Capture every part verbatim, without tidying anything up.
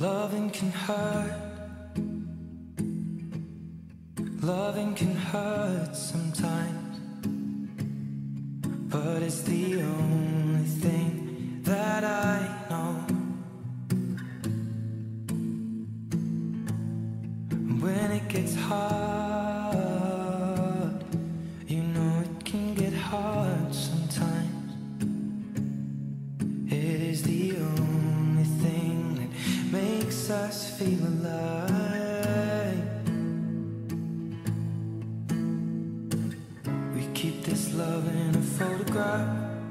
Loving can hurt. Loving can hurt sometimes, but it's the only thing that I know. When it gets hard, you know it can get hard sometimes. It is the only thing that makes us feel alive. We keep this love in a photograph.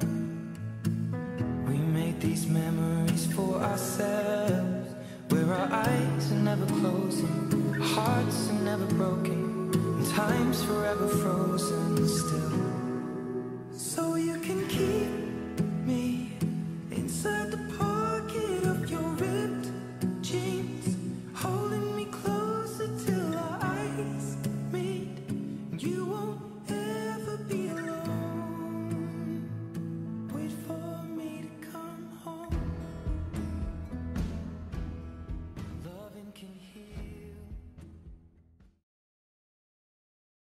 We make these memories for ourselves, where our eyes are never closing, hearts are never broken, and time's forever frozen.